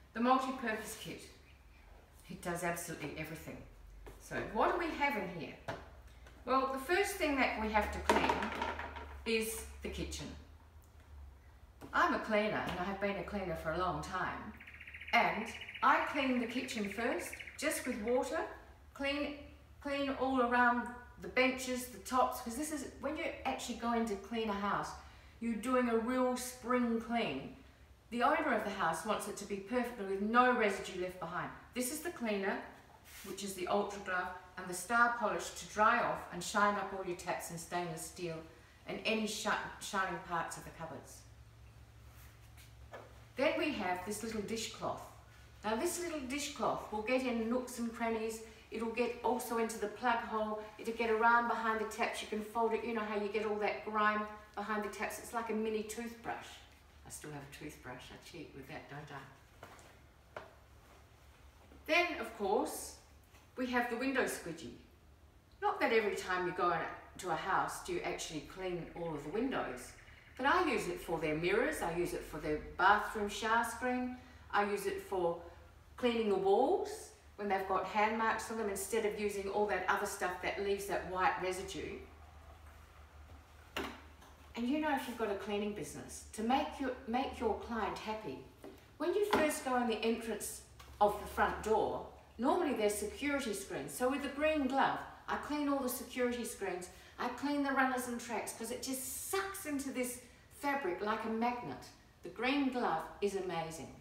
the multi-purpose kit. It does absolutely everything. So what do we have in here? Well, the first thing that we have to clean is the kitchen. I'm a cleaner and I have been a cleaner for a long time, and I clean the kitchen first just with water, clean all around the benches, the tops, because this is when you're actually going to clean a house, you're doing a real spring clean. The owner of the house wants it to be perfect with no residue left behind. This is the cleaner, which is the Ultra Glove, and the Star Polish to dry off and shine up all your taps and stainless steel and any shining parts of the cupboards. Then we have this little dishcloth. Now this little dishcloth will get in nooks and crannies. It'll get also into the plug hole. It'll get around behind the taps. You can fold it. You know how you get all that grime behind the taps. It's like a mini toothbrush. I still have a toothbrush. I cheat with that, don't I? Then, of course, we have the window squidgy. Not that every time you go into a house do you actually clean all of the windows, but I use it for their mirrors. I use it for their bathroom shower screen. I use it for cleaning the walls when they've got hand marks on them, instead of using all that other stuff that leaves that white residue. And you know, if you've got a cleaning business, to make your client happy, when you first go in the entrance of the front door, normally there's security screens. So with the green glove, I clean all the security screens. I clean the runners and tracks because it just sucks into this fabric like a magnet. The green glove is amazing.